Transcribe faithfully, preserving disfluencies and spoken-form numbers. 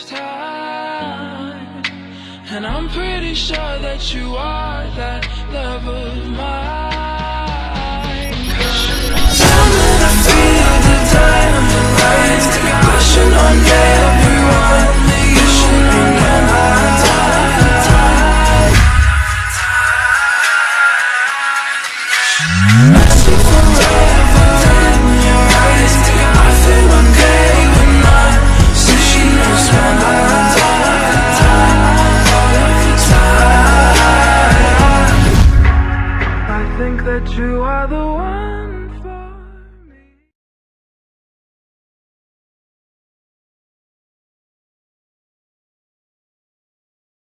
lifetime. And I'm pretty sure that you are that love of mine. Tell me to feel the diamond lights, wishing on everyone, wishing on everyone. Asking for